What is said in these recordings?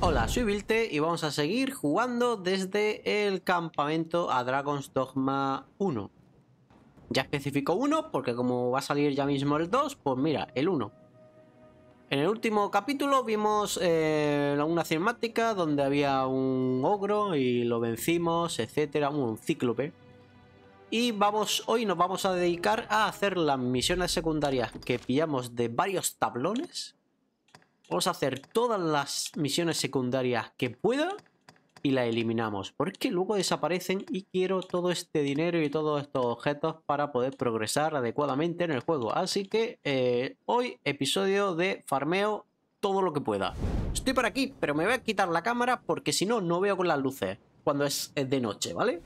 Hola, soy Vilte y vamos a seguir jugando desde el campamento a Dragon's Dogma 1. Ya especifico 1 porque como va a salir ya mismo el 2, pues mira, el 1. En el último capítulo vimos una cinemática donde había un ogro y lo vencimos, etcétera, un cíclope. Y hoy nos vamos a dedicar a hacer las misiones secundarias que pillamos de varios tablones. Vamos a hacer todas las misiones secundarias que pueda y las eliminamos, porque luego desaparecen y quiero todo este dinero y todos estos objetos para poder progresar adecuadamente en el juego. Así que hoy episodio de farmeo todo lo que pueda. Estoy por aquí, pero me voy a quitar la cámara porque si no, no veo con las luces cuando es de noche, ¿vale?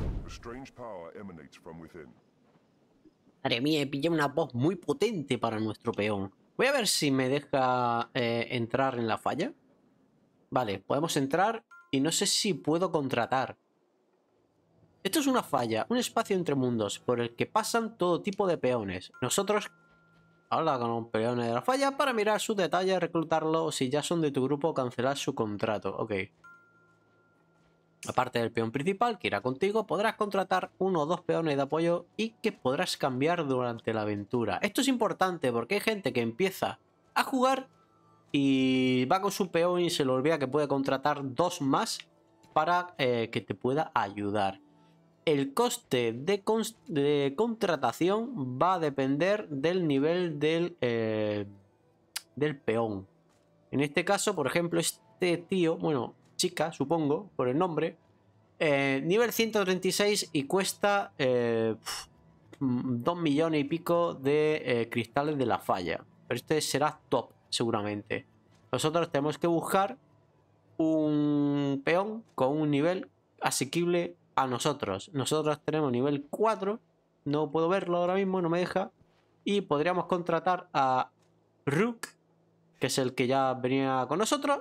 Madre mía, he pillado una voz muy potente para nuestro peón. Voy a ver si me deja entrar en la falla. Vale, podemos entrar y no sé si puedo contratar. Esto es una falla, un espacio entre mundos por el que pasan todo tipo de peones. Nosotros habla con los peones de la falla para mirar sus detalles, reclutarlos o si ya son de tu grupo cancelar su contrato. Ok. Aparte del peón principal que irá contigo, podrás contratar uno o dos peones de apoyo y que podrás cambiar durante la aventura. Esto es importante porque hay gente que empieza a jugar y va con su peón y se le olvida que puede contratar dos más para que te pueda ayudar. El coste de contratación va a depender del nivel del peón. En este caso, por ejemplo, este tío, bueno, chica, supongo, por el nombre, nivel 136 y cuesta 2 millones y pico de cristales de la falla. Pero este será top, seguramente. Nosotros tenemos que buscar un peón con un nivel asequible a nosotros. Nosotros tenemos nivel 4. No puedo verlo ahora mismo, no me deja. Y podríamos contratar a Rook, que es el que ya venía con nosotros.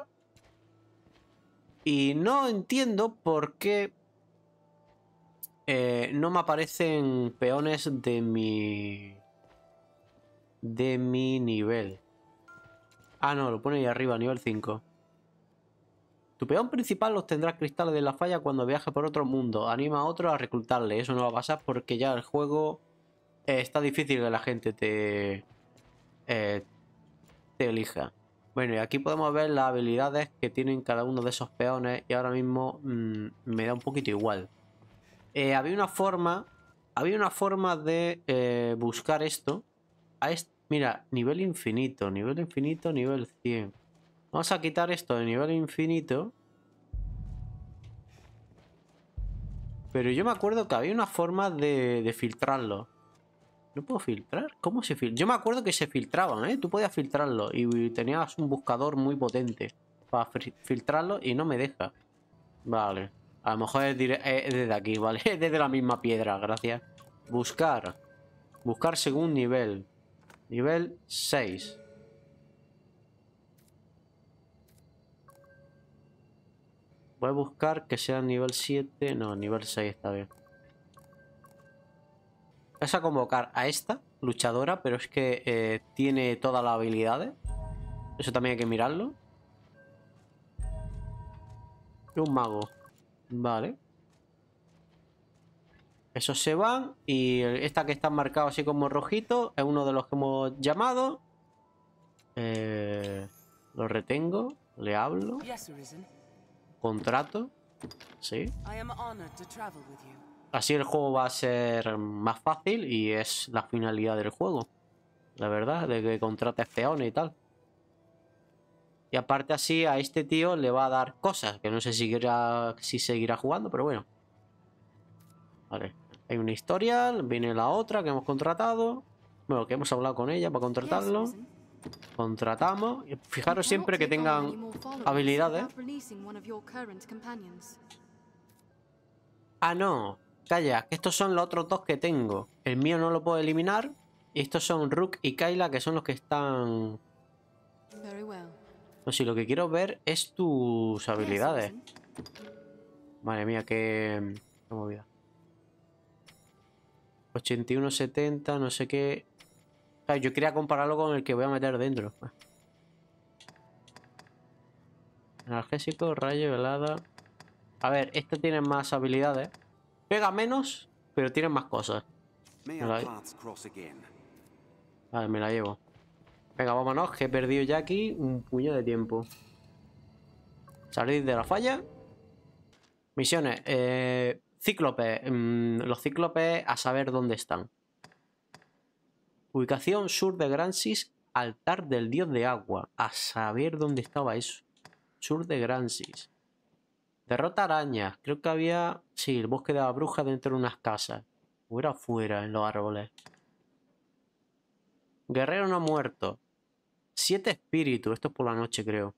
Y no entiendo por qué no me aparecen peones de mi nivel. Ah, no, lo pone ahí arriba, nivel 5. Tu peón principal obtendrá cristales de la falla cuando viaje por otro mundo. Anima a otro a reclutarle. Eso no va a pasar porque ya el juego está difícil que la gente te elija. Bueno, y aquí podemos ver las habilidades que tienen cada uno de esos peones y ahora mismo me da un poquito igual. Había una forma de buscar esto. Mira, nivel infinito, nivel 100. Vamos a quitar esto de nivel infinito. Pero yo me acuerdo que había una forma de filtrarlo. ¿No puedo filtrar? ¿Cómo se filtra? Yo me acuerdo que se filtraban, ¿eh? Tú podías filtrarlo y tenías un buscador muy potente para filtrarlo y no me deja. Vale. A lo mejor es desde aquí, ¿vale? Es desde la misma piedra, gracias. Buscar. Buscar según nivel. Nivel 6. Voy a buscar que sea nivel 7. No, nivel 6 está bien. Vas a convocar a esta luchadora, pero es que tiene todas las habilidades. Eso también hay que mirarlo. Y un mago. Vale. Esos se van. Y esta que está marcada así como rojito es uno de los que hemos llamado. Lo retengo. Le hablo. Contrato. Sí. Así el juego va a ser más fácil y es la finalidad del juego. La verdad, de que contrates peones y tal. Y aparte así a este tío le va a dar cosas, que no sé si seguirá jugando, pero bueno. Vale, hay una historial, viene la otra que hemos contratado. Bueno, que hemos hablado con ella para contratarlo. Contratamos. Fijaros siempre que tengan habilidades. Ah, no. Calla, que estos son los otros dos que tengo. El mío no lo puedo eliminar. Y estos son Rook y Kayla, que son los que están... No, si lo que quiero ver es tus habilidades. Madre mía, qué movida. 81, 70, no sé qué. Claro, yo quería compararlo con el que voy a meter dentro. Analgésico, rayo, helada. A ver, este tiene más habilidades. Pega menos, pero tiene más cosas. Vale, me la llevo. Venga, vámonos, que he perdido ya aquí un puño de tiempo. Salir de la falla. Misiones. Cíclopes. Los cíclopes a saber dónde están. Ubicación sur de Gransis, altar del dios de agua. A saber dónde estaba eso. Sur de Gransis. Derrota arañas. Creo que había... Sí, el bosque de la bruja dentro de unas casas. O era afuera, en los árboles. Guerrero no muerto. 7 espíritus. Esto es por la noche, creo.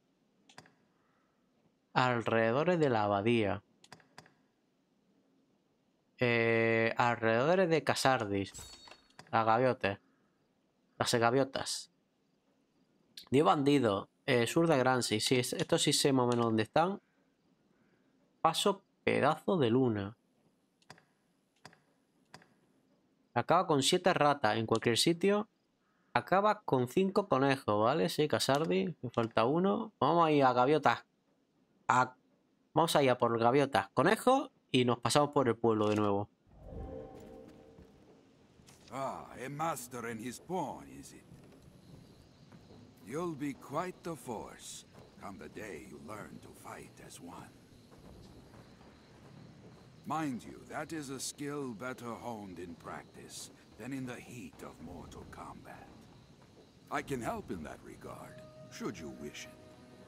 Alrededores de la abadía. Alrededores de Casardis. Las gaviotas. Las gaviotas. 10 bandidos. Sur de Gransis. Sí, esto sí sé más o menos dónde están. Paso pedazo de luna. Acaba con 7 ratas en cualquier sitio. Acaba con 5 conejos, ¿vale? Sí, Casardi. Me falta uno. Vamos a ir a gaviotas. Vamos a ir a por gaviotas, conejos y nos pasamos por el pueblo de nuevo. Ah, a master and his pawn, is it? You'll be quite the force come the day you learn to fight as one. Mind you, that is a skill better honed in practice than in the heat of mortal combat. I can help in that regard, should you wish it.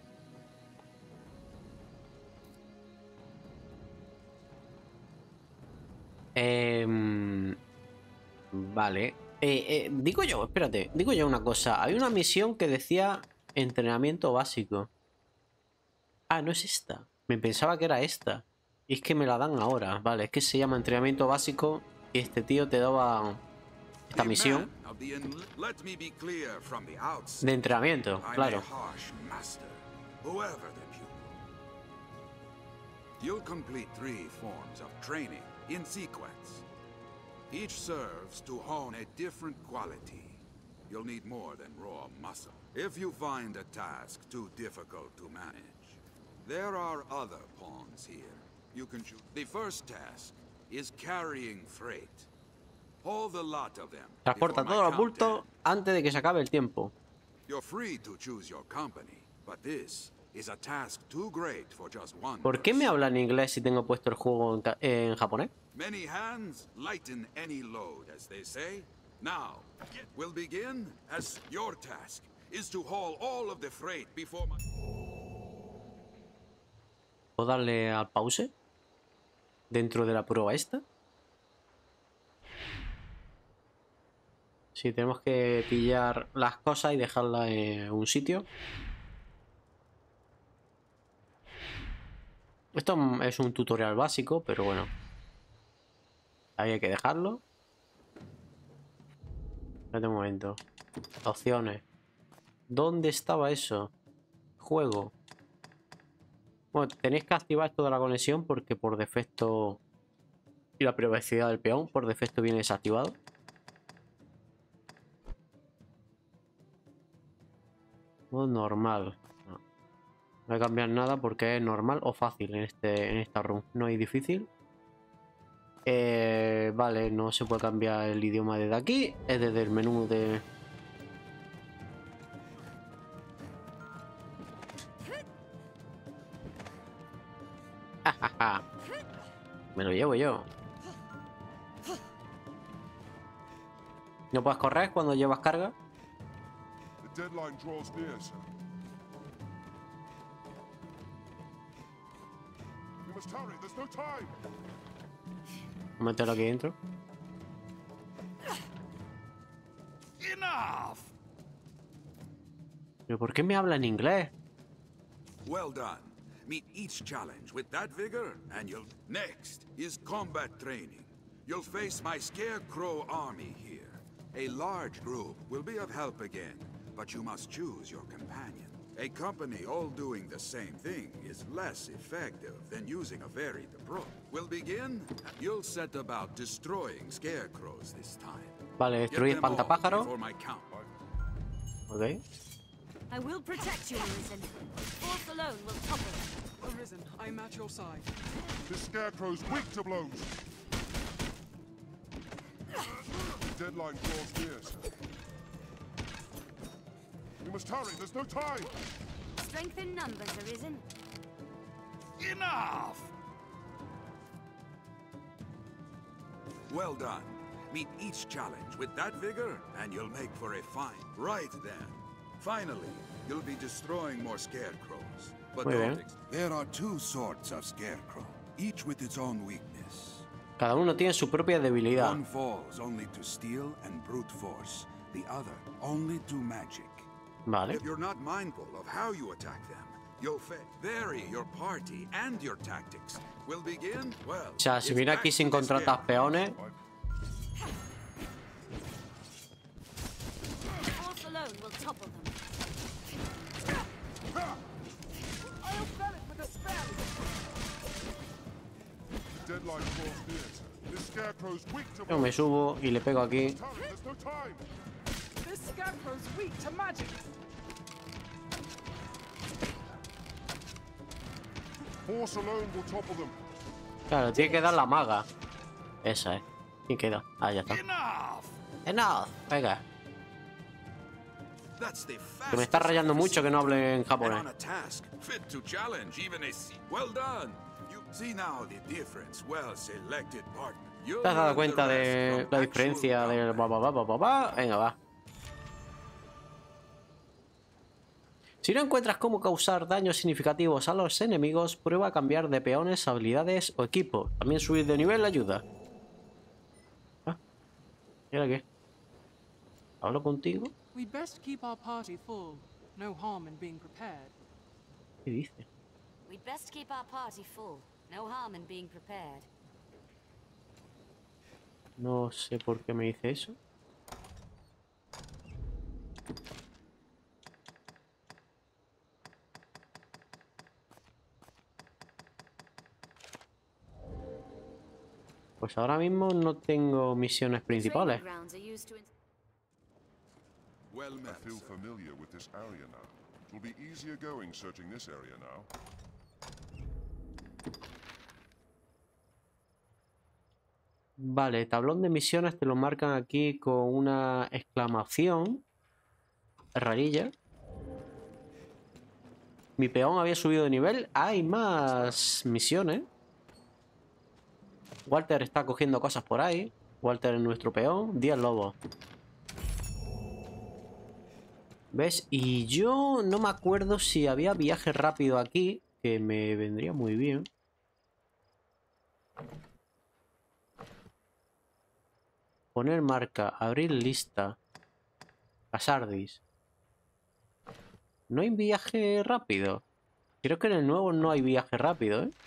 Vale. Digo yo, espérate. Digo yo una cosa. Hay una misión que decía entrenamiento básico. Ah, no es esta. Me pensaba que era esta. Y es que me la dan ahora. Vale, es que se llama entrenamiento básico. Y este tío te daba esta misión de entrenamiento, claro. You'll complete 3 forms of training in sequence. Each serves to hone a different quality. You'll need more than raw muscle. If you find a task too difficult to manage, there are other pawns here. You can choose. The first task is carrying freight. All the lot of them. Transporta todos los bultos antes de que se acabe el tiempo. You're free to choose your company, but this is a task too great for just one. ¿Por qué me habla en inglés si tengo puesto el juego en japonés? Many hands lighten any load, as they say. Now, we'll begin as your task is to haul all of the freight before my... ¿Puedo darle al pause? ¿Dentro de la prueba esta? Sí, tenemos que pillar las cosas y dejarlas en un sitio. Esto es un tutorial básico, pero bueno. Ahí hay que dejarlo. Espérate un momento. Opciones. ¿Dónde estaba eso? Juego. Bueno, tenéis que activar esto de la conexión porque por defecto... Y la privacidad del peón por defecto viene desactivado. Modo normal. No voy a cambiar nada porque es normal o fácil en esta run. No hay difícil. Vale, no se puede cambiar el idioma desde aquí. Es desde el menú de... Me lo llevo yo. ¿No puedes correr cuando llevas carga? Mételo aquí dentro. ¿Pero por qué me habla en inglés? Well done. Meet each challenge with that vigor, and you'll... Next is combat training. You'll face my Scarecrow army here. A large group will be of help again, but you must choose your companion. A company all doing the same thing is less effective than using a varied approach. We'll begin. You'll set about destroying scarecrows this time. Vale, destruir espantapájaro. Ok. I will protect you, Arisen. For Force alone will topple them. Arisen, I am at your side. This scarecrow's weak to blows. The deadline draws near, sir. We must hurry, there's no time! Strength in numbers, Arisen. Enough! Well done. Meet each challenge with that vigor, and you'll make for a fine. Right then. Finally, you'll be destroying more scarecrows. But Muy don't bien. there are two sorts of scarecrow, each with its own weakness. Cada uno tiene su propia debilidad. One falls only to steel and brute force, the other only to magic. Vale. If you're not mindful of how you attack them, you'll vary your party and your tactics. Will begin, well, O sea, si it's viene back aquí sin to the contratar peones, Force alone will topple them. I'll fell it with a spell. The deadline draws near, sir. This scarecrow's weak to yo blows. me subo y le pego aquí. Hurry, there's no time! This scarecrow's weak to magic. Force alone will topple them. Claro, tiene que dar la maga. Esa es. ¿Quién queda? Ah, ya está. Enough! ¡Enough! Venga. That's the Que me está fastest rayando I've mucho que no hable en And japonés. on a task fit to challenge even a well done. You see now the difference. Well selected partner. You'll ¿Te has dado learn the cuenta de rest la from diferencia actual del combat. Venga, va. Si no encuentras cómo causar daños significativos a los enemigos, prueba a cambiar de peones, habilidades o equipo. También subir de nivel ayuda. Ah, ¿y ahora qué? ¿Hablo contigo? We'd best keep our party full. No harm in being prepared. ¿Qué dice? We'd best keep our party full. No harm in being prepared. No sé por qué me dice eso. Pues ahora mismo no tengo misiones principales. Training grounds are used to Well I met. feel familiar with this area now. It will be easier going searching this area now. Vale, tablón de misiones te lo marcan aquí con una exclamación. Rarilla. Mi peón había subido de nivel. Hay más misiones. Walter está cogiendo cosas por ahí. Walter es nuestro peón. Díaz Lobo. ¿Ves? Y yo no me acuerdo si había viaje rápido aquí, que me vendría muy bien. Poner marca, abrir lista. Casardis. No hay viaje rápido. Creo que en el nuevo no hay viaje rápido, ¿eh?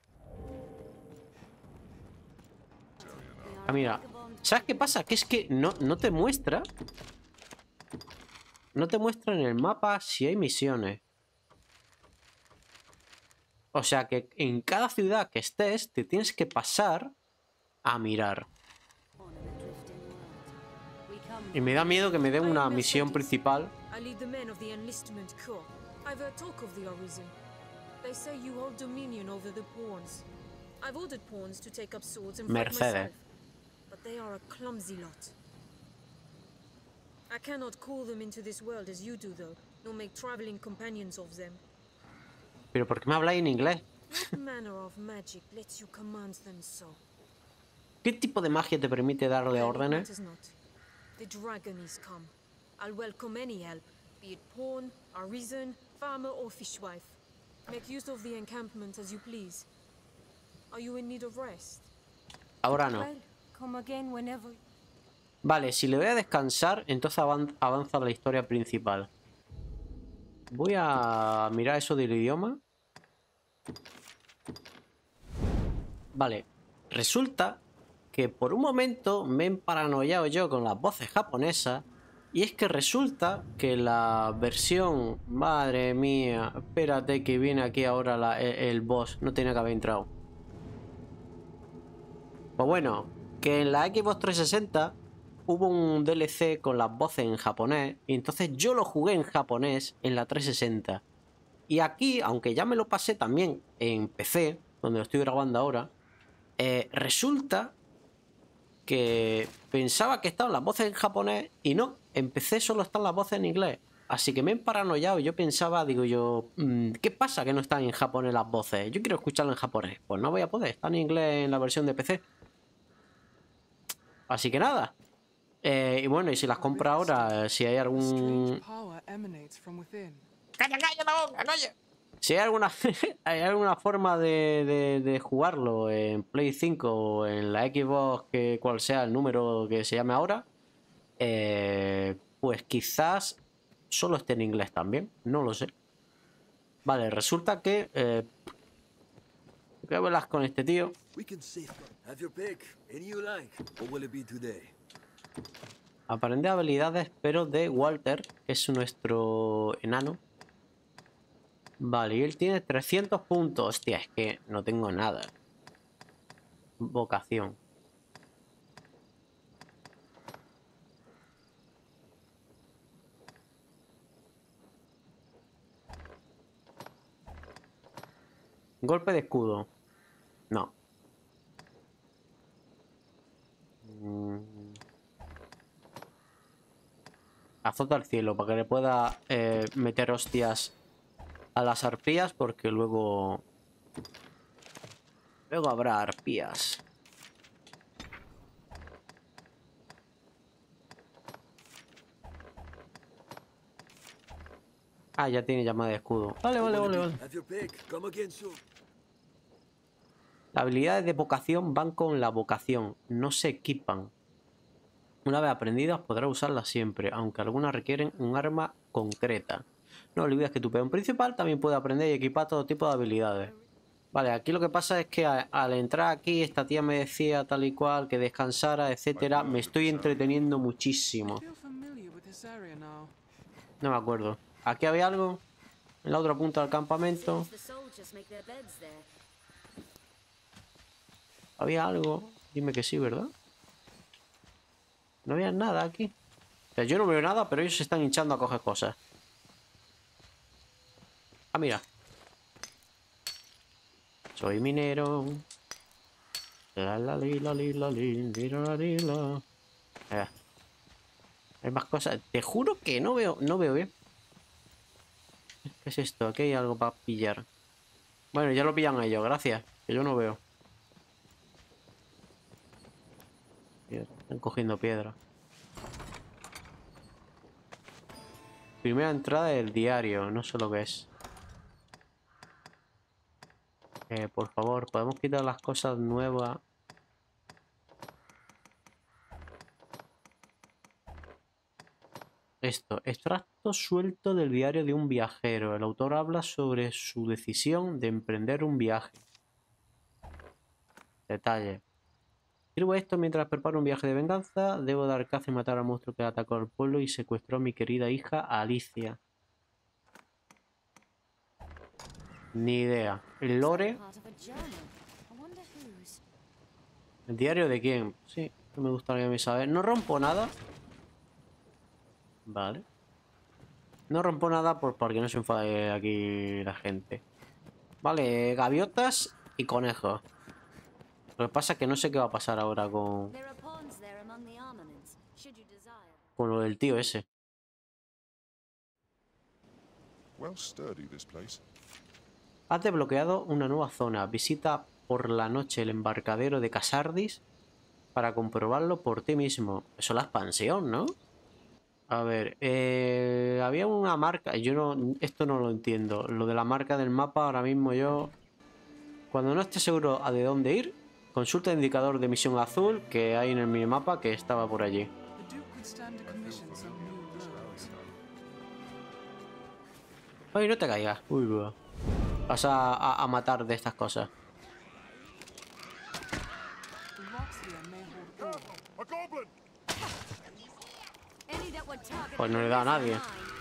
Ah, mira. ¿Sabes qué pasa? Que es que no te muestra. No te muestra en el mapa si hay misiones. O sea que en cada ciudad que estés te tienes que pasar a mirar. Y me da miedo que me den una misión principal. I lead the men of the Enlistment Corps. I've heard talk of the Arisen. They say you hold dominion over the pawns. I've ordered pawns to take up swords and fight Mercedes. myself. But they are a clumsy lot. I cannot call them into this world as you do, though, nor make traveling companions of them. Pero ¿por qué me habláis en inglés? What manner of magic lets you command them so? ¿Qué tipo de magia te permite darle Well, it órdenes? matters not. The dragon is come. I'll welcome any help, be it pawn, arisen, farmer, or fishwife. Make use of the encampment as you please. Are you in need of rest? Ahora no. Well, come again whenever. Vale, si le doy a descansar, entonces avanza la historia principal. Voy a mirar eso del idioma. Vale, resulta que por un momento me he paranoiado yo con las voces japonesas. Y es que resulta que la versión... Madre mía, espérate que viene aquí ahora el boss. No tenía que haber entrado. Pues bueno, que en la Xbox 360 hubo un DLC con las voces en japonés. Y entonces yo lo jugué en japonés en la 360. Y aquí, aunque ya me lo pasé también en PC, donde lo estoy grabando ahora, resulta que pensaba que estaban las voces en japonés y no, en PC solo están las voces en inglés. Así que me he paranoiado y yo pensaba, digo yo, ¿qué pasa que no están en japonés las voces? Yo quiero escucharlo en japonés. Pues no voy a poder, están en inglés en la versión de PC. Así que nada. Y bueno, y si las compro ahora, si hay algún... ¡Calla, calla la boca, calla! Si hay alguna, hay alguna forma de jugarlo en Play 5 o en la Xbox, que cual sea el número que se llame ahora, pues quizás solo esté en inglés también, no lo sé. Vale, resulta que... ¿qué hablas con este tío? Aprende habilidades, pero de Walter, que es nuestro enano. Vale, y él tiene 300 puntos. Hostia, es que no tengo nada. Vocación. Golpe de escudo. No. Azota al cielo para que le pueda meter hostias a las arpías, porque luego habrá arpías. Ah, ya tiene llamada de escudo. Vale. Las habilidades de vocación van con la vocación, no se equipan. Una vez aprendidas podrás usarlas siempre, aunque algunas requieren un arma concreta. No olvides que tu peón principal también puede aprender y equipar todo tipo de habilidades. Vale, aquí lo que pasa es que al entrar aquí, esta tía me decía tal y cual, que descansara, etcétera. Me estoy entreteniendo muchísimo. No me acuerdo. ¿Aquí había algo? En la otra punta del campamento. ¿Había algo? Dime que sí, ¿verdad? No había nada aquí. O sea, yo no veo nada, pero ellos se están hinchando a coger cosas. Ah, mira. Soy minero. Hay más cosas. Te juro que no veo bien. ¿Qué es esto? Aquí hay algo para pillar. Bueno, ya lo pillan ellos, gracias. Que yo no veo. Están cogiendo piedra. Primera entrada del diario. No sé lo que es. Por favor, ¿podemos quitar las cosas nuevas? Esto, extracto suelto del diario de un viajero. El autor habla sobre su decisión de emprender un viaje. Detalle. Escribo esto mientras preparo un viaje de venganza. Debo dar caza y matar al monstruo que atacó al pueblo y secuestró a mi querida hija Alicia. Ni idea. El lore. ¿El diario de quién? Sí, me gustaría saber. No rompo nada. Vale. No rompo nada porque no se enfade aquí la gente. Vale, gaviotas y conejos. Lo que pasa es que no sé qué va a pasar ahora con lo del tío ese. Has desbloqueado una nueva zona. Visita por la noche el embarcadero de Casardis para comprobarlo por ti mismo. Eso es la expansión, ¿no? A ver, había una marca. Yo no, esto no lo entiendo. Lo de la marca del mapa ahora mismo yo... Cuando no esté seguro a de dónde ir, consulta el indicador de misión azul que hay en el minimapa que estaba por allí. Ay, no te caigas. Uy, vas a matar de estas cosas. Pues no le da a nadie.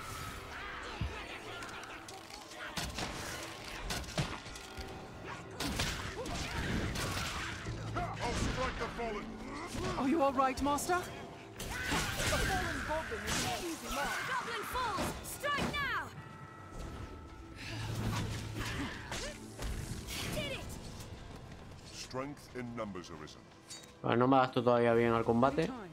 Are you all right, Master? Goblin falls! Strike now! Strength in numbers, Arisen. Bueno, no me adapto todavía bien al combate. Time.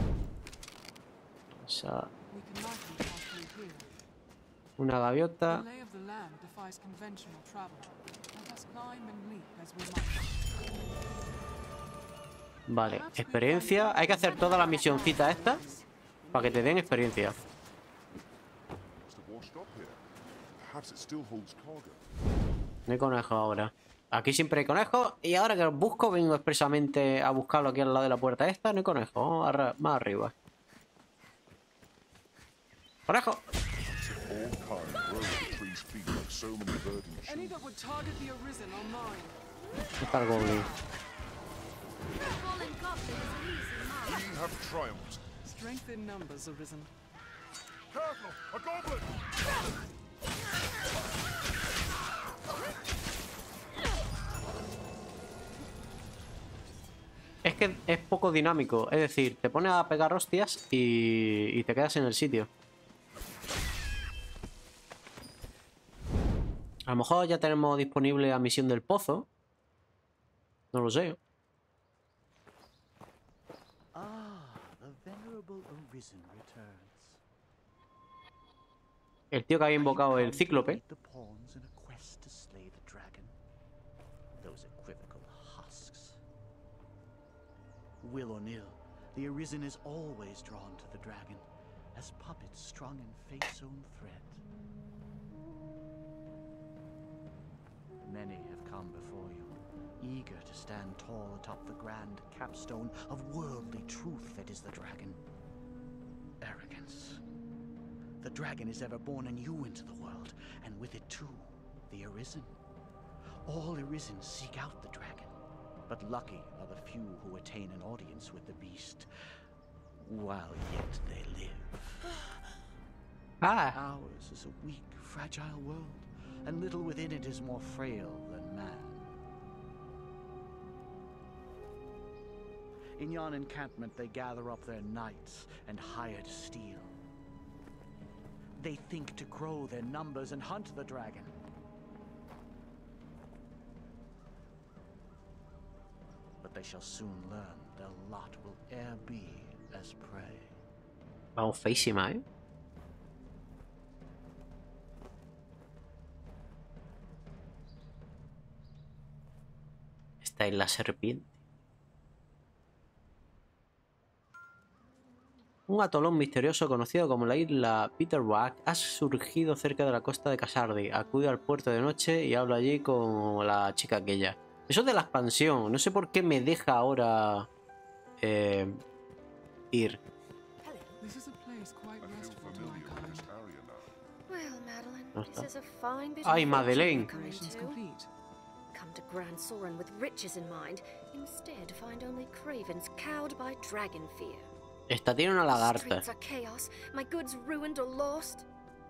Esa- We can likely pass through here. una The gaviota. lay of the land defies conventional travel. Let us climb and leap as we might. Vale, experiencia. Hay que hacer todas las misioncitas estas para que te den experiencia. Must have washed up here. Perhaps it still holds cargo. No hay conejo ahora. Aquí siempre hay conejos. Y ahora que los busco, vengo expresamente a buscarlo aquí al lado de la puerta esta. No hay conejo. Vamos más arriba. ¡Conejo! All kind grow at the tree's feet like so many verdant Any shoes. that would target the Arisen are mine. ¿Dónde está el goblin? We have triumphed. Strength in numbers, Arisen. Careful! A goblin! Es que es poco dinámico. Es decir, te pones a pegar hostias y te quedas en el sitio. A lo mejor ya tenemos disponible la misión del pozo. No lo sé. Ah, the venerable Arisen returns. El tío que había invocado Are el you cíclope. come to lead the pawns in a quest to slay the dragon? Those equivocal husks. Will or nill, the Arisen is always drawn to the dragon, as puppets strung in fate's own thread. Many have come before you, eager to stand tall atop the grand capstone of worldly truth that is the dragon. Arrogance. The dragon is ever born anew into the world, and with it too, the Arisen. All Arisen seek out the dragon, but lucky are the few who attain an audience with the beast, while yet they live. Ah, Ours is a weak, fragile world, and little within it is more frail than man. In yon encampment they gather up their knights and hired steel. They think to grow their numbers and hunt the dragon. But they shall soon learn their lot will e'er be as prey. vamos feísima, ¿eh? Esta es la serpiente. Un atolón misterioso conocido como la isla Peterwack ha surgido cerca de la costa de Casardi. Acude al puerto de noche y habla allí con la chica aquella. Eso es de la expansión. No sé por qué me deja ahora ir. This is a place quite I feel restful to my familiar with kind. this area now. Well, Madeline, No this está. is a fine bit Ay, of Madeleine. fortune you're Operations coming to. complete. Come to Grand Soren with riches in mind, instead find only cravens cowed by dragon fear. Esta tiene una lagarta. Streets are chaos, my goods ruined or lost.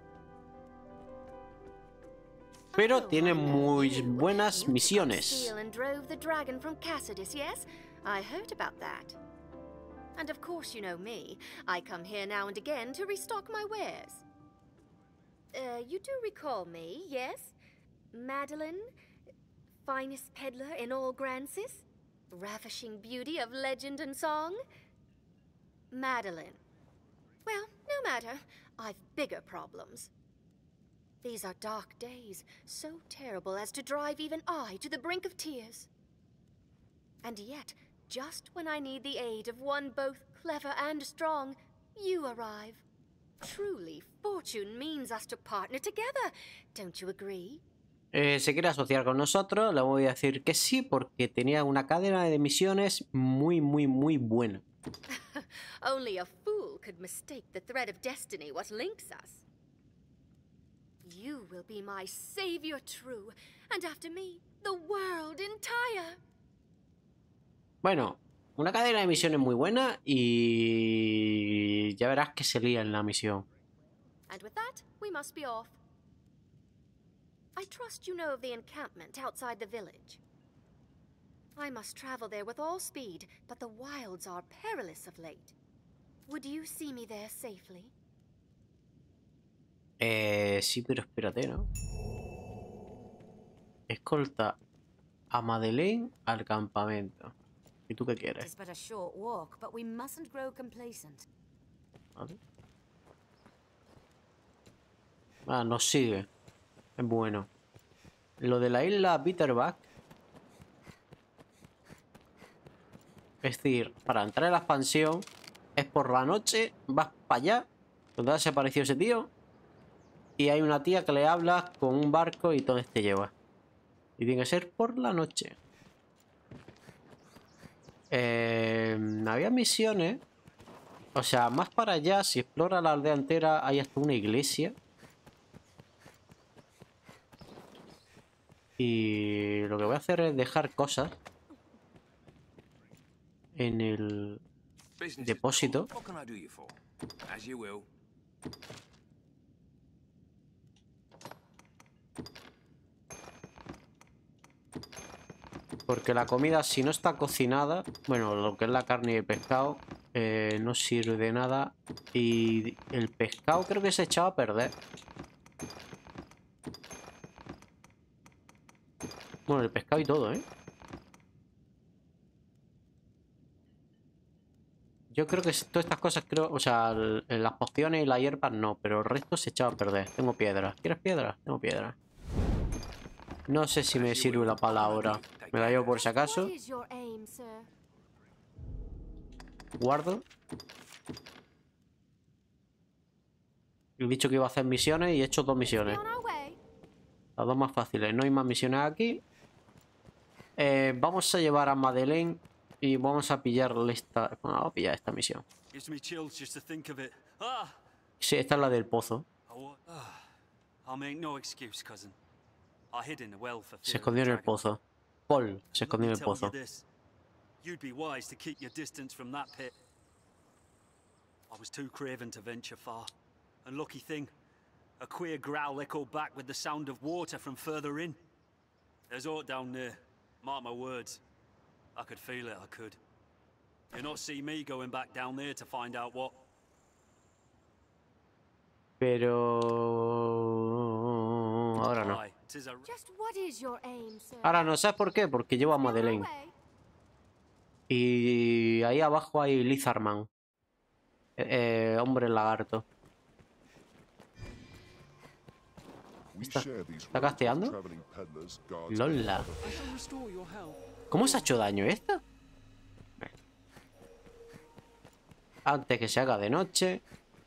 Pero Oh, tiene I know muy you. buenas You took misiones. steel and drove the dragon from Cassidus, yes? I heard about that. And of course you know me. I come here now and again to restock my wares. You do recall me, yes? Madeline? Finest peddler in all Grancis? Ravishing beauty of legend and song? Madeline. Well, no matter. I've bigger problems. These are dark days, so terrible as to drive even I to the brink of tears. And yet, just when I need the aid of one both clever and strong, you arrive. Truly, fortune means us to partner together. Don't you agree? Se quiere asociar con nosotros. Le voy a decir que sí porque tenía una cadena de misiones muy buena. Only a fool could mistake the thread of destiny what links us. You will be my savior true, and after me, the world entire. Bueno, una cadena de misiones muy buena y ya verás que se lía en la misión. And with that, we must be off. I trust you know of the encampment outside the village. I must travel there with all speed, but the wilds are perilous of late. Would you see me there safely? Sí, pero espérate, ¿no? Escolta a Madeleine al campamento. ¿Y tú qué It's quieres? but a short walk, but we mustn't grow complacent. ¿Vale? Ah, nos sigue. Es bueno. Lo de la isla Bitterback. Es decir, para entrar en la expansión es por la noche, vas para allá, donde ha desaparecido ese tío, y hay una tía que le habla con un barco y todo te lleva. Y tiene que ser por la noche. Había misiones. O sea, más para allá, si explora la aldea entera, hay hasta una iglesia. Y lo que voy a hacer es dejar cosas en el depósito. What can I do you for? As you will. Porque la comida, si no está cocinada, bueno, lo que es la carne y el pescado, no sirve de nada. Y el pescado creo que se echaba a perder. Bueno, el pescado y todo, ¿eh? Yo creo que todas estas cosas, creo, o sea, las pociones y las hierbas no, pero el resto se echaba a perder. Tengo piedras. ¿Quieres piedras? Tengo piedras. No sé si me sirve la pala ahora. Me la llevo por si acaso. What is your aim, sir? Guardo. He dicho que iba a hacer misiones y he hecho 2 misiones. On our way. Las 2 más fáciles. No hay más misiones aquí. Vamos a llevar a Madeleine y vamos a pillarle esta... Bueno, vamos a pillar esta misión. Gives me chills just to think of it. Ah! Sí, esta es la del pozo. I'll make no excuse, cousin. I hid in the well for Se fear of escondió the en el dragon. pozo. Paul se escondió en el Let me tell pozo. you this. You'd be wise to keep your distance from that pit. I was too craven to venture far. And lucky thing, a queer growl echoed back with the sound of water from further in. There's aught down there. Mark my words. I could feel it, I could. You'll not see me going back down there to find out what. Pero... ahora no. Aye, 'tis a... Just what is your aim, sir? Ahora no, ¿sabes por qué? Porque llevo a On our Madeleine. way. Y ahí abajo hay Lizardman. Hombre lagarto. We Está- share these ¿está roads with casteando? traveling peddlers, guards, Lola. I shall restore your health. ¿Cómo se ha hecho daño esta? Antes que se haga de noche.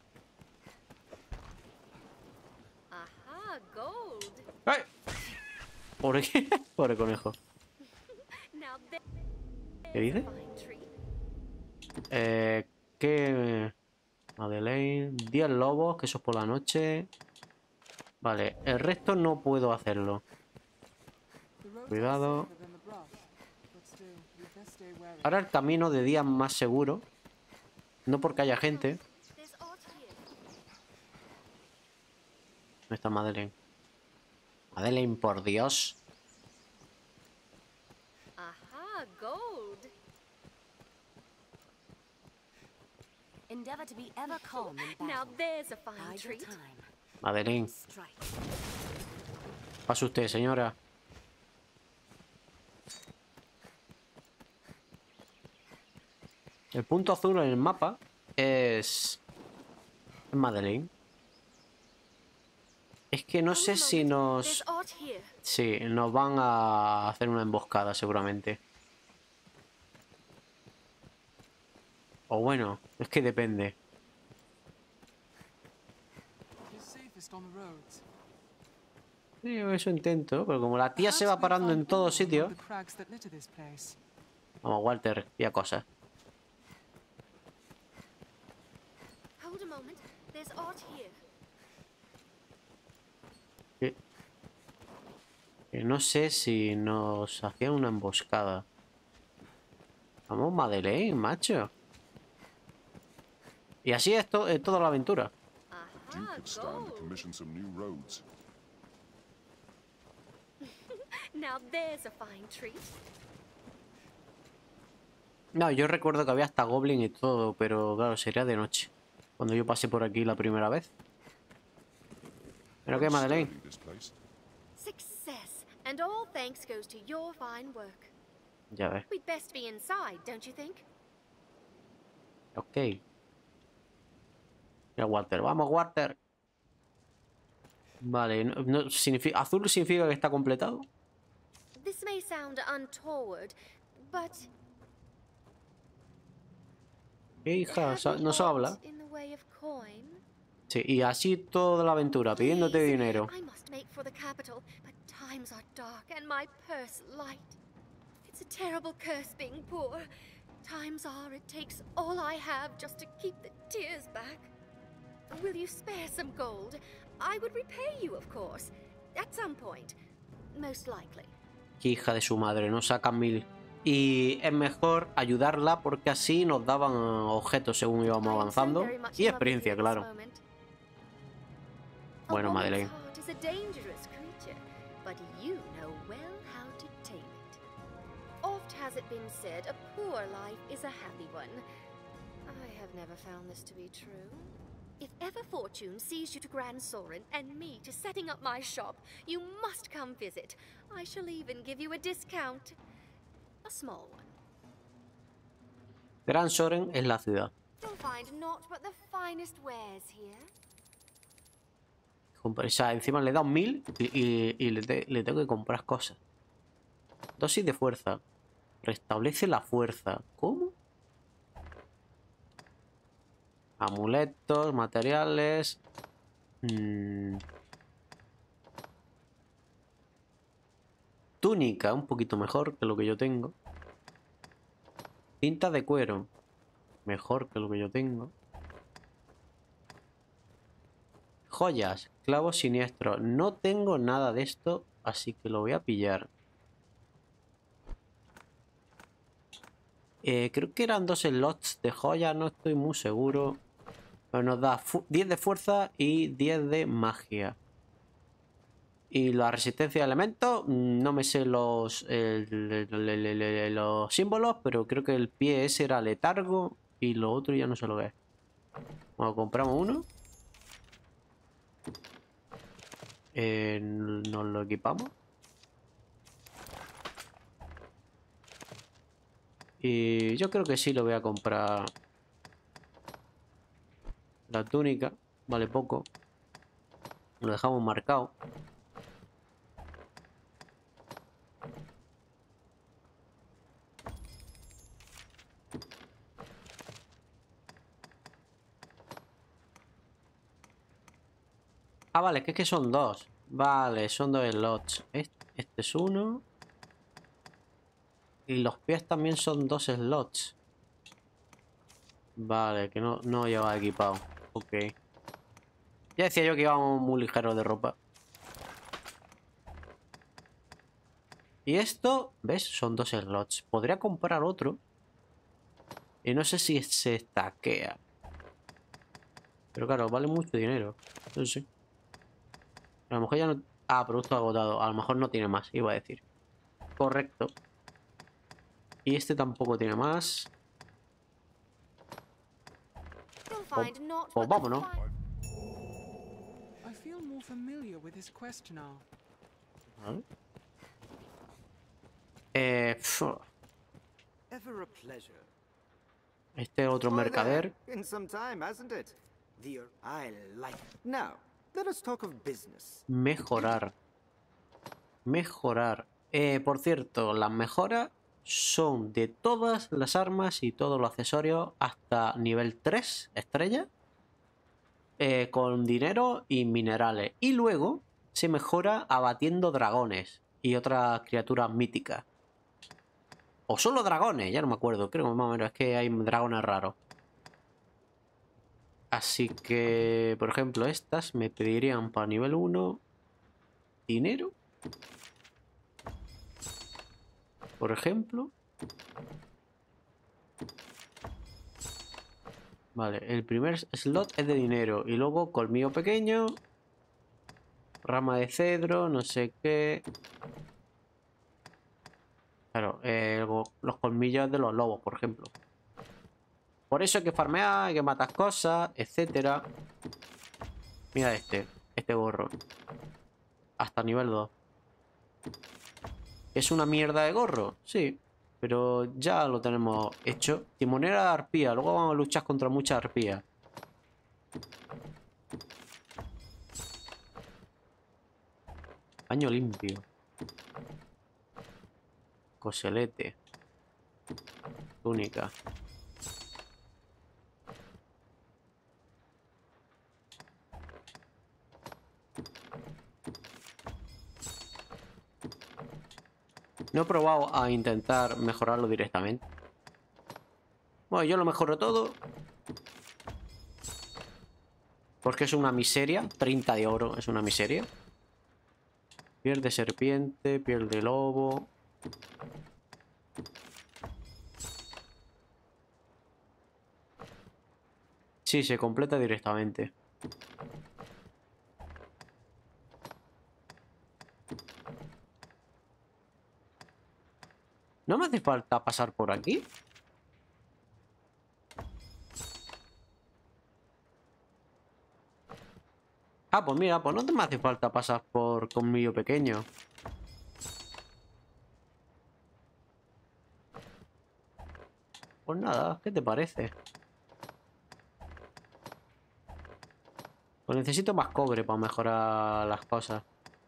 Aha, gold. ¡Ay! ¿Por qué? Pobre conejo. Now there's ¿Qué dice? a fine treat. ¿Qué? Madeleine. 10 lobos, que eso es por la noche. Vale, el resto no puedo hacerlo. The roads are Cuidado. safer than the brush, but still, you'd best stay wary. Ahora el camino de día es más seguro. No porque haya gente. There's aught here. ¿Dónde está Madeleine? Madeleine, por Dios. Aha, gold. Endeavor to be ever calm in battle. Now there's a fine Bide your treat. time. Madeleine, Strike. pase usted, señora. El punto azul en el mapa es Madeleine. Es que no sé si nos... There's aught here. Sí, nos van a hacer una emboscada seguramente. O bueno, es que depende. It is safest on the roads. Sí, eso intento, pero como la tía se va Perhaps we'll parando en find todos ore sitios... among the crags that litter this place. Vamos, Walter, pilla cosas. Hold a moment. There's aught here. Que no sé si nos hacían una emboscada. Vamos, Madeleine, macho. Y así es toda la aventura. Duke Aha, could stand to gold. commission some new roads. Now there's a fine treat. No, yo recuerdo que había hasta Goblin y todo, pero claro, sería de noche. Cuando yo pasé por aquí la primera vez. ¿Pero qué, Madeleine? Sturdy, this place. Success. And all thanks goes to your fine work. Ya ves. We'd best be inside, don't you think? Ok. Mira, Walter. Vamos, Walter. Vale. Azul significa que está completado. This may sound untoward, but Hija, have you no se habla. aught in the way of coin? Sí, y así toda la aventura, pidiéndote Please, dinero. I must make for the capital, but times are dark and my purse light. It's a terrible curse being poor. Times are it takes all I have just to keep the tears back. Will you spare some gold? I would repay you, of course, at some point, most likely. Hija de su madre, no sacan 1000. Y es mejor ayudarla porque así nos daban objetos según íbamos avanzando. Y experiencia, claro. Bueno, Madeleine. Oft has it been said a poor life is a happy one. I have never found this to be true. If ever fortune sees you to Gran Soren and me to setting up my shop, you must come visit. I shall even give you a discount. A small one. Gran Soren es la ciudad. You'll find naught but the finest wares here. O sea, encima le he dado 1000 y le tengo que comprar cosas. Dosis de fuerza. Restablece la fuerza. ¿Cómo? Amuletos, materiales. Túnica, un poquito mejor que lo que yo tengo. Cinta de cuero. Mejor que lo que yo tengo. Joyas, clavos siniestros. No tengo nada de esto, así que lo voy a pillar. Creo que eran 2 slots de joyas, no estoy muy seguro. Pero nos da 10 de fuerza y 10 de magia. Y la resistencia de elementos, no me sé los símbolos, pero creo que el pie ese era letargo y lo otro ya no sé lo que es. Bueno, compramos uno. Nos lo equipamos. Y yo creo que sí lo voy a comprar. La túnica vale poco. Lo dejamos marcado. Ah, vale, que es que son 2. Vale, son 2 slots. Este es uno. Y los pies también son 2 slots. Vale, que no llevaba equipado. Ok. Ya decía yo que íbamos muy ligeros de ropa. Y esto, ¿ves? Son 2 slots. Podría comprar otro. Y no sé si se estaquea. Pero claro, vale mucho dinero. No sé. A lo mejor ya no... Ah, producto agotado. A lo mejor no tiene más, iba a decir. Correcto. Y este tampoco tiene más. Pues vámonos. ¿Vale? Este otro mercader. Mejorar. Mejorar. Por cierto, las mejoras son de todas las armas y todos los accesorios hasta nivel 3 estrella. Con dinero y minerales. Y luego se mejora abatiendo dragones y otras criaturas míticas. O solo dragones, ya no me acuerdo. Creo que más o menos es que hay dragones raros. Así que, por ejemplo, estas me pedirían para nivel 1 dinero. Por ejemplo. Vale, el primer slot es de dinero. Y luego colmillo pequeño. Rama de cedro, no sé qué. Claro, los colmillos de los lobos, por ejemplo. Por eso hay que farmear, hay que matar cosas, etcétera. Mira este gorro. Hasta nivel 2. ¿Es una mierda de gorro? Sí, pero ya lo tenemos hecho. Timonera de arpía. Luego vamos a luchar contra muchas arpías. Paño limpio. Coselete. Túnica. No he probado a intentar mejorarlo directamente. Bueno, yo lo mejoro todo. Porque es una miseria. 30 de oro es una miseria. Piel de serpiente, piel de lobo. Sí, se completa directamente. ¿No me hace falta pasar por aquí? Ah, pues mira, pues no me hace falta pasar por Colmillo Pequeño. Pues nada, ¿qué te parece? Pues necesito más cobre para mejorar las cosas.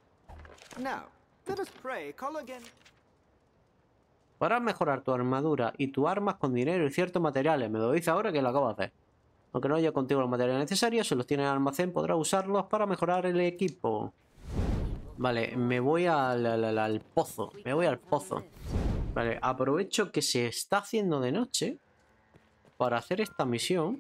Para mejorar tu armadura y tu armas con dinero y ciertos materiales. Me lo dice ahora que lo acabo de hacer. Aunque no haya contigo los materiales necesarios, si los tienes en el almacén podrás usarlos para mejorar el equipo. Vale, me voy al pozo. Me voy al pozo. Vale, aprovecho que se está haciendo de noche para hacer esta misión.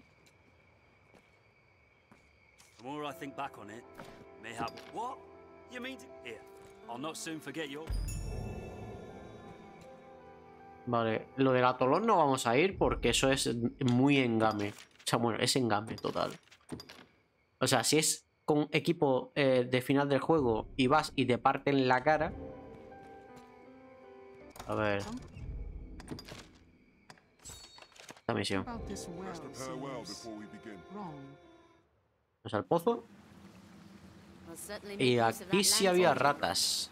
Vale, lo del atolón no vamos a ir porque eso es muy engame. O sea, bueno, es engame total. O sea, si es con equipo de final del juego y vas y te parten la cara. A ver. Esta misión. Vamos al pozo. Y aquí sí había ratas.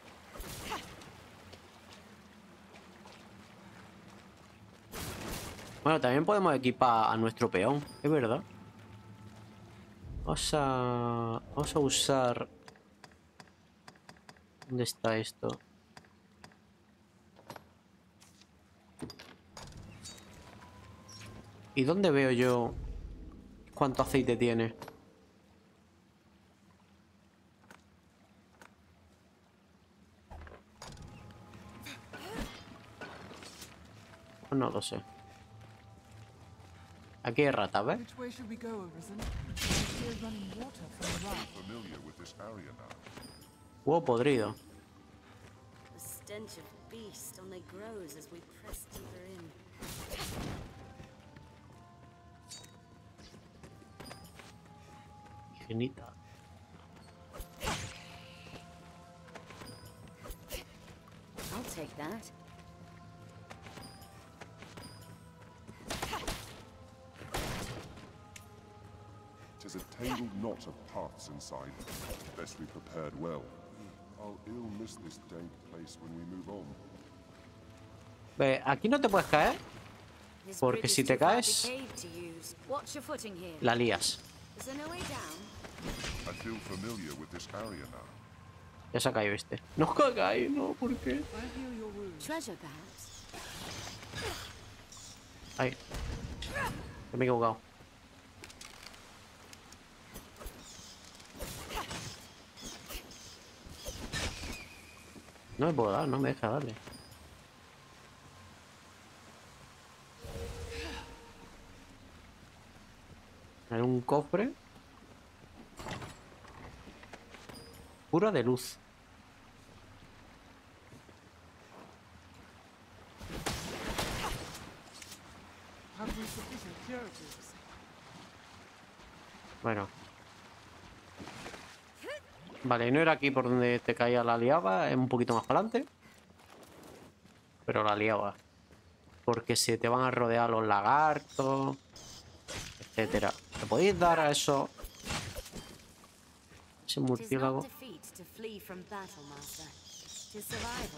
Bueno, también podemos equipar a nuestro peón, es verdad. Vamos a usar... ¿Dónde está esto? ¿Y dónde veo yo cuánto aceite tiene? Pues no lo sé. Aquí hay rata, ¿ves? Huevo podrido. Higienita. I'll take that. Tis a tangled knot of paths inside. Best be prepared well. I'll ill miss this dank place when we move on. Ve, aquí no te puedes caer. Porque si te caes, la lías. I feel familiar with this area now. Ya se ha caído este. No se ha caído, no, ¿por qué? Ay. Que me he equivocado. No me puedo dar, no me deja darle. Hay un cofre. Pura de luz. Bueno. Vale, no era aquí por donde te caía la liaba, es un poquito más para adelante. Pero la liaba. Porque se te van a rodear los lagartos, etcétera. ¿Te podéis dar a eso? Ese murciélago. to survival.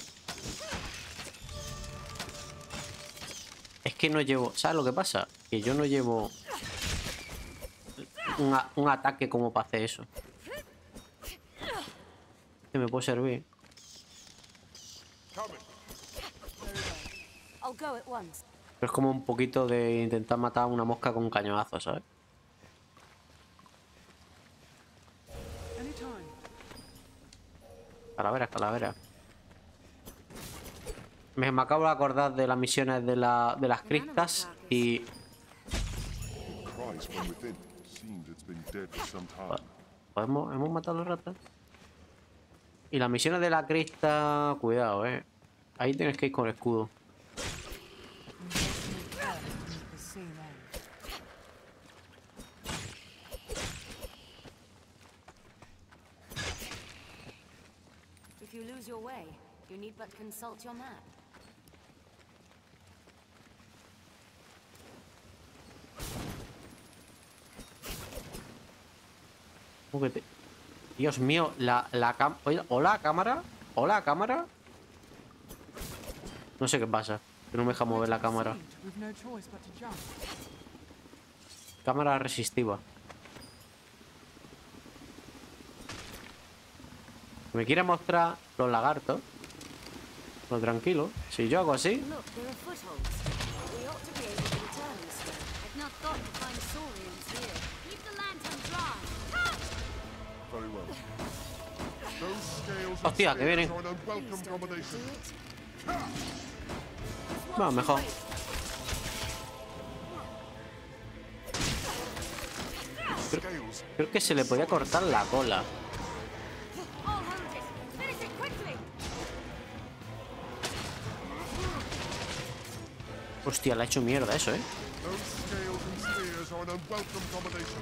Es que no llevo... ¿Sabes lo que pasa? Que yo no llevo un ataque como para hacer eso. Que me puede servir. I'll go at once. Pero es como un poquito de intentar matar a una mosca con un cañonazo, ¿sabes? Anytime. Calavera, calavera. Me acabo de acordar de las misiones de las criptas y... Cries from within. Seemed it's been dead for some time. ¿Hemos matado a los ratas? Y las misiones de la crista... Cuidado, ahí tienes que ir con el escudo. The same end. If you lose your way, you need but consult your map. Dios mío, Hola, cámara. Hola, cámara. No sé qué pasa. Que no me deja mover la cámara. We've no choice but to jump. Cámara resistiva. ¿Me quiere mostrar los lagartos? Lo tranquilo. Si yo hago así... Look, there are footholds. We ought to be able to return this way. I've not thought to find saurians here. Keep the lantern dry. Very well. Those scales and Hostia, que vienen. spears are an unwelcome combination. Bueno, mejor. Scales. Creo que se le podía cortar la cola. All hold it. Finish it quickly. Hostia, le ha hecho mierda eso, Those scales and spears are an unwelcome combination.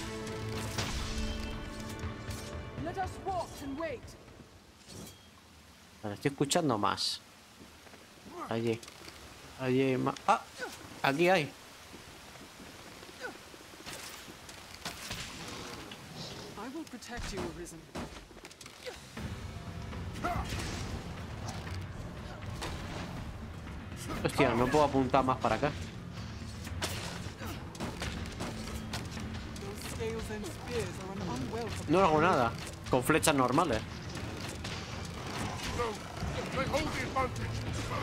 Let us walk and wait. Vale, estoy escuchando más. Allí. Allí hay más. ¡Ah! Aquí hay. I will protect you, Arisen. Hostia, no puedo apuntar más para acá. Those scales and spears are an unwelcome. No hago nada. Con flechas normales. No, they hold the advantage.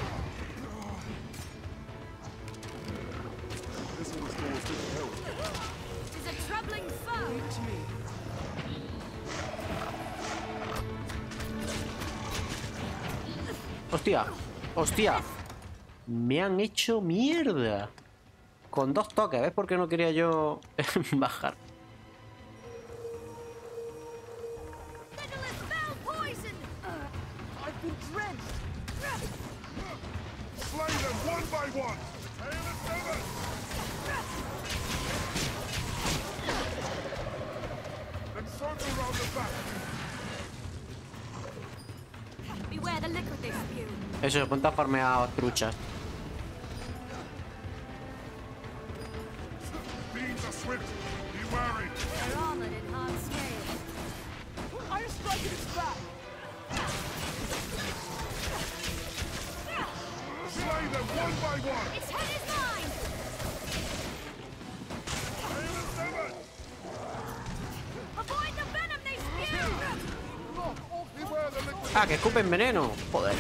This one's doors didn't help. Is a troubling foe. Leave it to me. Hostia. Hostia. Me han hecho mierda. Con 2 toques. ¿Ves por qué no quería yo bajar? Nicholas fell poison. I've been drenched. Slay them one by one. Tail and feather. Then circle round the back. Beware the liquid they spew. Eso, ponte a farmear truchas. Beams are swift. Be wary. They're armored in hard scale. I strike at its back. Slay them one by one. Its head is mine. Tail and feather. Avoid the venom they spew. Beware the liquid. Ah, que escupen veneno. Joder.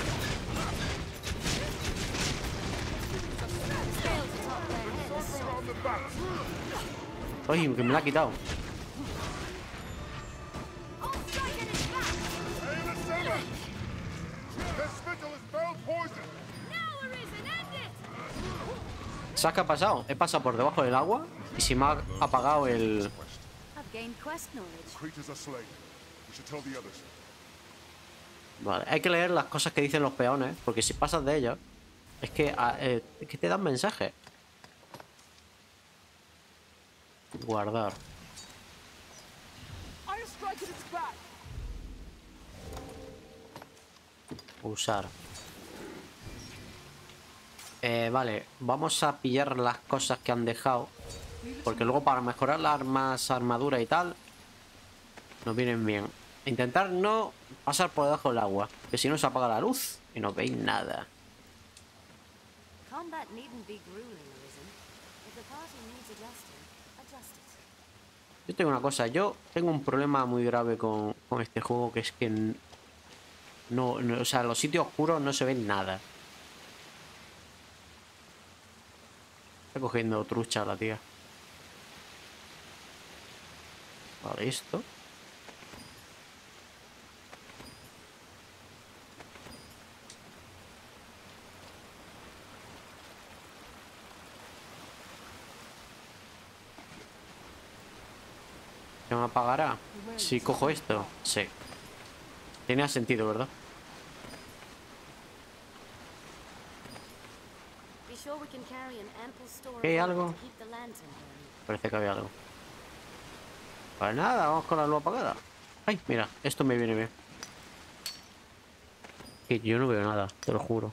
Scales atop their heads. Circle round the back. Oye, que me la ha quitado. I'll strike at its back. Tail and feather. Their spittle is fell poison. Now, Arisen, end it. ¿Sabes qué ha pasado? He pasado por debajo del agua y se me ha apagado el... I've gained quest knowledge. Creatures are slain. We should tell the others. Vale, hay que leer las cosas que dicen los peones, porque si pasas de ellos, es que te dan mensajes. Guardar. I strike at its back. Usar. Vale, vamos a pillar las cosas que han dejado, porque luego para mejorar las armas, armadura y tal, nos vienen bien. Intentar no pasar por debajo del agua, que si no se apaga la luz y no veis nada. Combat needn't be grueling, Risen. If the party needs adjusting, adjust it. Yo tengo una cosa, yo tengo un problema muy grave con este juego, que es que no, o sea, en los sitios oscuros no se ve nada. Está cogiendo trucha la tía. Vale, esto. ¿Se me apagará? Si cojo esto. Sí. Tenía sentido, ¿verdad? Be sure we can carry an ample store of ¿Hay oil algo? to keep the lantern burning. Parece que había algo. Pues nada, vamos con la luz apagada. Ay, mira, esto me viene bien. Que yo no veo nada, te lo juro.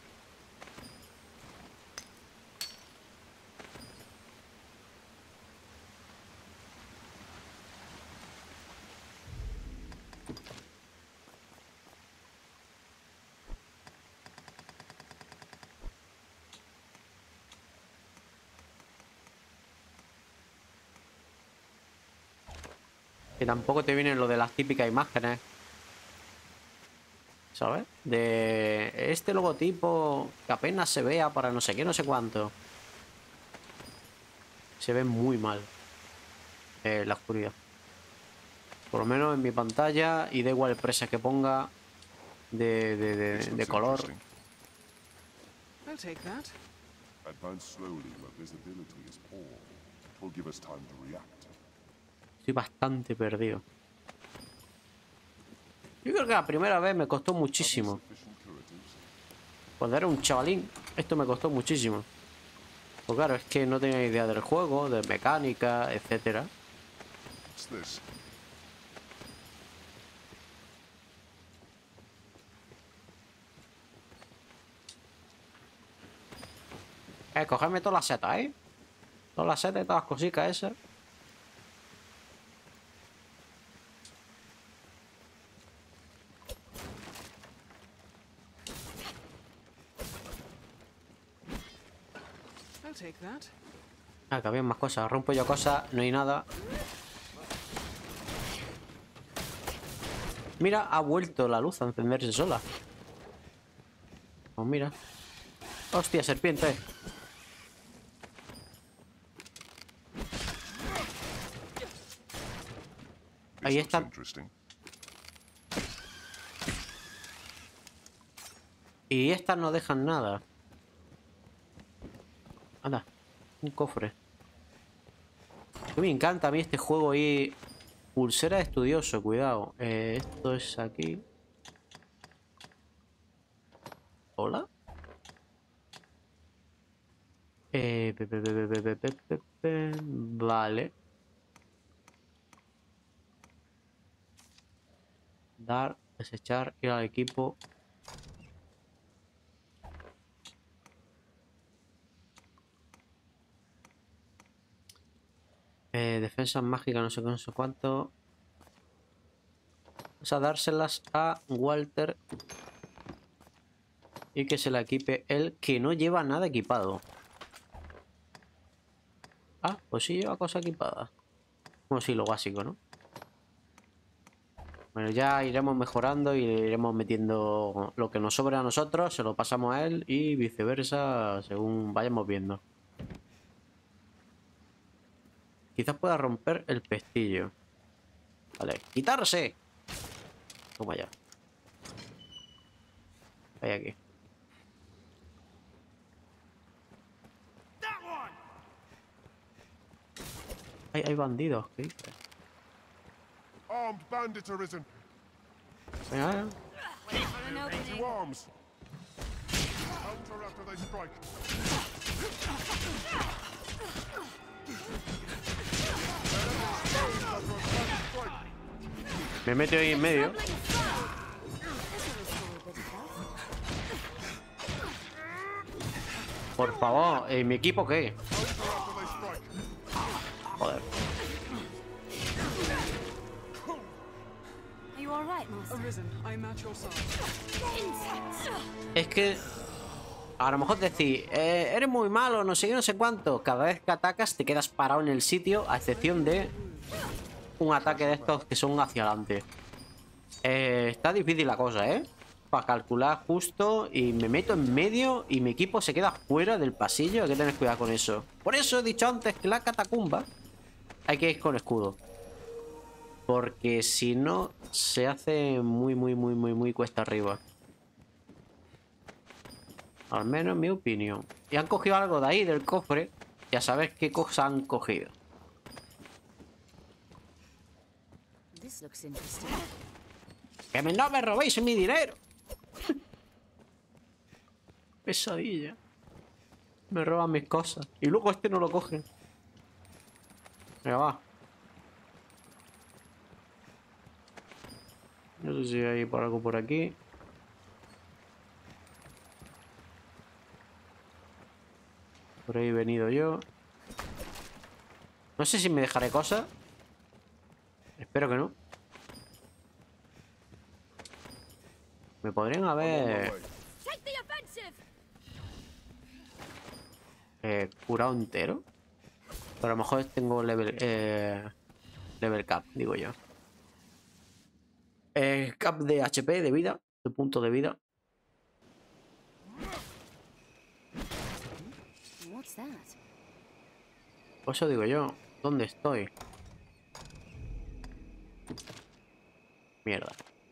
Que tampoco te vienen lo de las típicas imágenes, ¿sabes? De este logotipo que apenas se vea para no sé qué, no sé cuánto. Se ve muy mal la oscuridad. Por lo menos en mi pantalla, y da igual el preset que ponga de color. I'll take that. Advance slowly where visibility is poor. It will give us time to react. Estoy bastante perdido. Yo creo que la primera vez me costó muchísimo. Cuando era un chavalín, esto me costó muchísimo. Pues claro, es que no tenía idea del juego, de mecánica, etcétera. Cogerme todas las setas, ¿eh? Todas las setas y todas las cositas esas. I'll take that. Ah, que había más cosas. Rompo yo cosas, no hay nada. Mira, ha vuelto la luz a encenderse sola. Pues mira. Hostia, serpiente. Ahí está. Y estas no dejan nada. Anda, un cofre. Que me encanta a mí este juego y... Pulsera de estudioso, cuidado. Esto es aquí. ¿Hola? Vale. Dar, desechar, ir al equipo. Defensa mágica, no sé qué, no sé cuánto. Vamos a dárselas a Walter. Y que se la equipe él, que no lleva nada equipado. Ah, pues sí lleva cosas equipadas. Como si lo básico, ¿no? Bueno, ya iremos mejorando y iremos metiendo lo que nos sobra a nosotros, se lo pasamos a él y viceversa, según vayamos viendo. Quizás pueda romper el pestillo. Vale, quitarse. Toma ya. Ahí aquí. Hay bandidos, ¿qué dices? Armed bandits arisen. Venga, To arms. Counter after they strike. me meto ahí en medio. Por favor, ¿mi equipo qué? Joder. right, Master. Arisen, I am at your side. Insects! Es que a lo mejor decir, eres muy malo, no sé qué, no sé cuánto. Cada vez que atacas te quedas parado en el sitio, a excepción de un ataque de estos que son hacia adelante. Está difícil la cosa, ¿eh? Para calcular justo, y me meto en medio y mi equipo se queda fuera del pasillo. Hay que tener cuidado con eso. Por eso he dicho antes que la catacumba hay que ir con escudo. Porque si no, se hace muy cuesta arriba. Al menos en mi opinión. Y han cogido algo de ahí, del cofre. Ya sabes qué cosa han cogido. This looks interesting. ¡Que no me robéis mi dinero! Pesadilla. Me roban mis cosas. Y luego este no lo coge. Venga, va. No sé si hay por algo por aquí. Por ahí he venido yo. No sé si me dejaré cosas. Espero que no. Me podrían haber Take the offensive! curado entero. Pero a lo mejor tengo level cap, digo yo. Cap de HP, de vida, de punto de vida. What's that? Por eso digo yo, ¿dónde estoy? Mierda.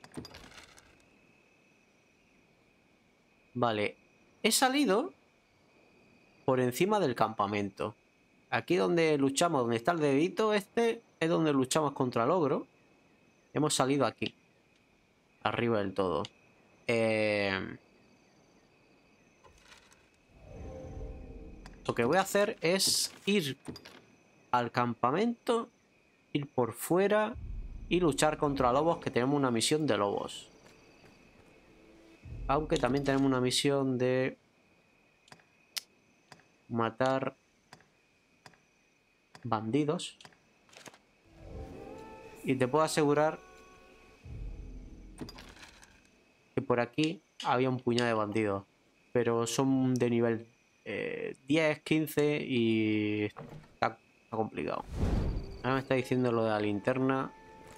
Vale, he salido por encima del campamento. Aquí donde luchamos, donde está el dedito este, es donde luchamos contra el ogro. Hemos salido aquí. Arriba del todo. Lo que voy a hacer es ir al campamento, ir por fuera y luchar contra lobos, que tenemos una misión de lobos. Aunque también tenemos una misión de matar bandidos. Y te puedo asegurar que por aquí había un puñado de bandidos. Pero son de nivel 10, 15 y está complicado. Ahora me está diciendo lo de la linterna.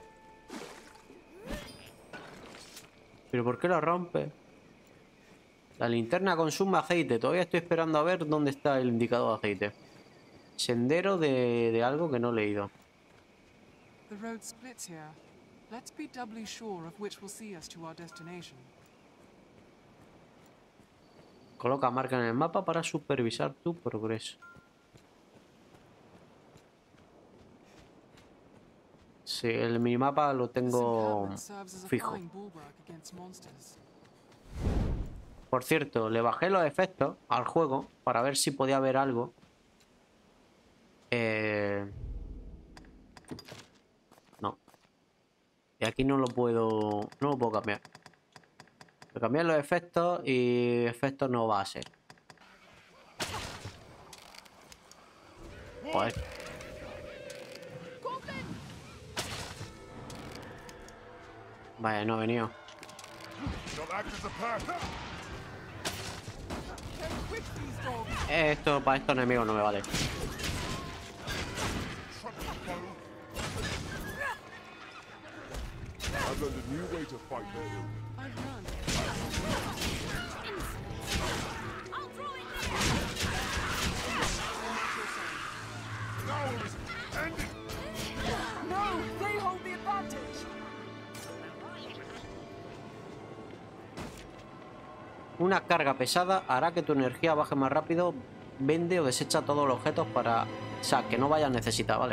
¿Pero por qué lo rompe? La linterna consume aceite. Todavía estoy esperando a ver dónde está el indicador de aceite. Sendero de algo que no he leído. The road splits here. Let's be doubly sure of which will see us to our destination. Coloca marca en el mapa para supervisar tu progreso. Sí, el minimapa lo tengo fijo. Por cierto, le bajé los efectos al juego para ver si podía ver algo. No. Y aquí no lo puedo cambiar. Voy a cambiar los efectos y efectos no va a ser. Joder. Vaya, no ha venido. Esto para estos enemigos no me vale. Una carga pesada hará que tu energía baje más rápido. Vende o desecha todos los objetos para... O sea, que no vayas a necesitar, ¿vale?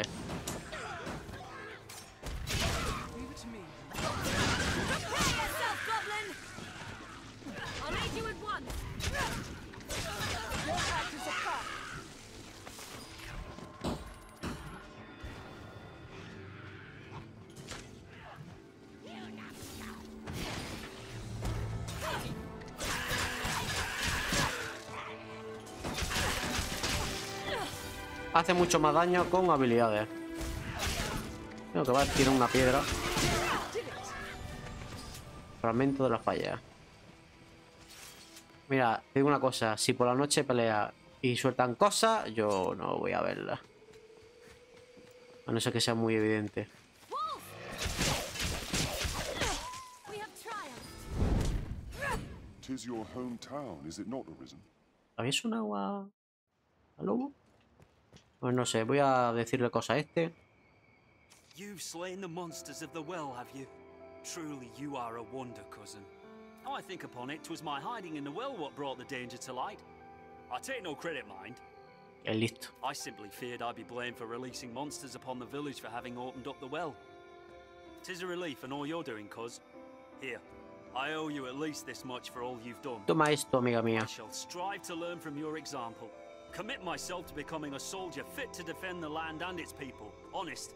Hace mucho más daño con habilidades. Creo que va a tirar una piedra. Fragmento de la falla. Mira, te digo una cosa. Si por la noche pelea y sueltan cosas, yo no voy a verla. A no ser que sea muy evidente. Tis your hometown, is it not, Arisen? ¿Habéis un agua al lobo? Pues no sé, voy a decirle cosas a este. You've slain the monsters of the well, have you? Truly, you are a wonder, cousin. Now I think upon it, 'twas my hiding in the well what brought the danger to light. I take no credit, mind. Listo. I simply feared I'd be blamed for releasing monsters upon the village for having opened up the well. 'Tis a relief in all you're doing, cuz. Here, I owe you at least this much for all you've done. Toma esto, amiga mía. I shall strive to learn from your example. Commit myself to becoming a soldier fit to defend the land and its people. Honest.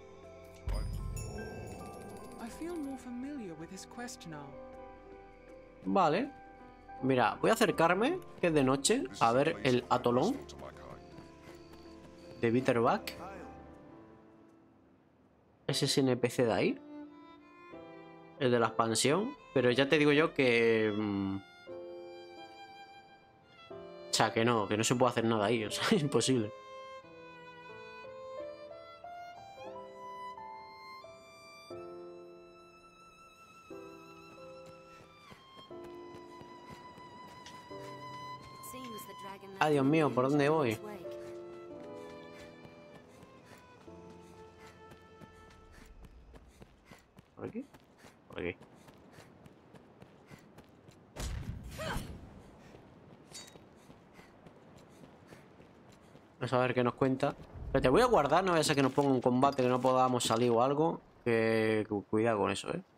I feel more familiar with his quest now. Vale. Mira, voy a acercarme, que es de noche, a ver el atolón de Bitterback. ¿Es ese NPC de ahí? El de la expansión. Pero ya te digo yo que... O sea, que no se puede hacer nada ahí. O sea, es imposible. Ah, Dios mío, ¿por dónde voy? ¿Por aquí? Por aquí. Vamos a ver qué nos cuenta. Pero te voy a guardar, no vaya a ser que nos ponga un combate que no podamos salir o algo. Que cuidado con eso, ¿eh?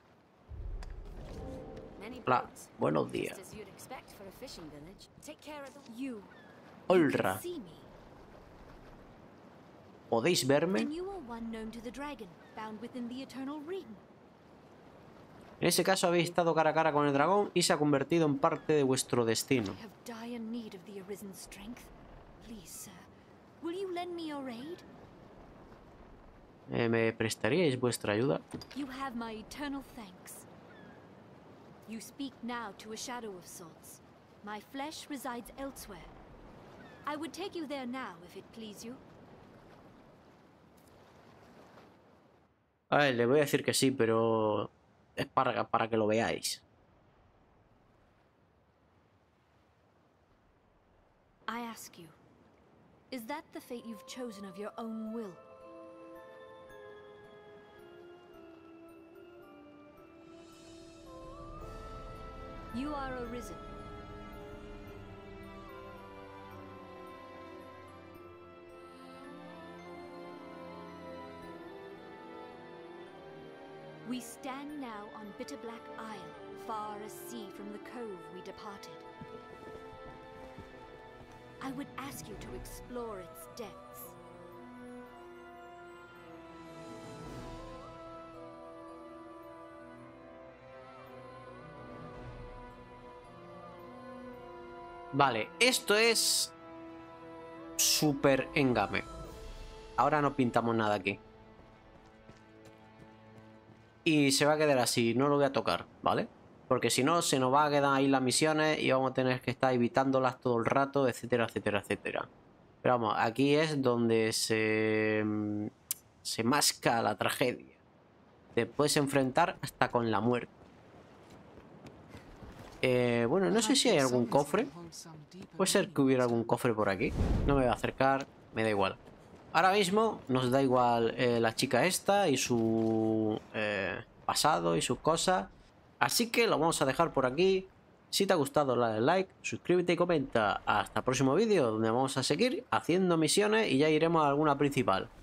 Hola, buenos días. Olra. ¿Podéis verme? En ese caso habéis estado cara a cara con el dragón y se ha convertido en parte de vuestro destino. ¿Me prestaríais vuestra ayuda? You speak now to a shadow of sorts. My flesh resides elsewhere. I would take you there now, if it please you. A ver, le voy a decir que sí, pero es para que lo veáis. I ask you, is that the fate you've chosen of your own will? You are Arisen. We stand now on Bitterblack Isle, far as sea from the cove we departed. I would ask you to explore its depths. Vale, esto es súper engame. Ahora no pintamos nada aquí. Y se va a quedar así, no lo voy a tocar, ¿vale? Porque si no, se nos va a quedar ahí las misiones y vamos a tener que estar evitándolas todo el rato, etcétera, etcétera, etcétera. Pero vamos, aquí es donde se masca la tragedia. Te puedes enfrentar hasta con la muerte. Bueno, no sé si hay algún cofre. Puede ser que hubiera algún cofre por aquí. No me voy a acercar, me da igual. Ahora mismo nos da igual la chica esta y su pasado y sus cosas. Así que lo vamos a dejar por aquí. Si te ha gustado, dale like, suscríbete y comenta. Hasta el próximo vídeo, donde vamos a seguir haciendo misiones y ya iremos a alguna principal.